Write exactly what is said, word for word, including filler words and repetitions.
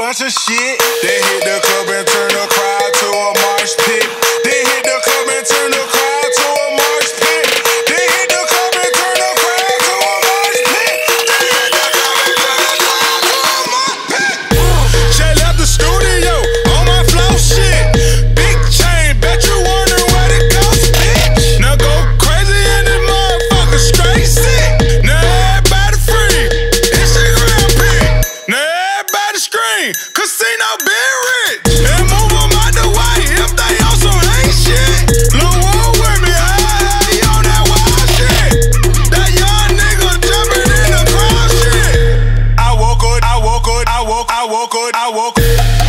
bunch of shit. They hit the club and turn the crowd to a marsh pit. They hit the club and turn the crowd to a marsh pit. They hit the club and turn the crowd to a marsh pit. They hit the club and turn the crowd to a marsh pit. She left the studio on my flow shit. Big chain, bet you wonder where it goes, bitch. Now go crazy in this motherfucker, straight sick. Now everybody free, Instagram pic. Now everybody scream, casino been rich. And move them out the way if they on some hate shit. Lil' Woo with me, hey, on that wild shit. That young nigga jumping in the crowd shit. I woke up, I woke up, I woke, I woke up, I woke up.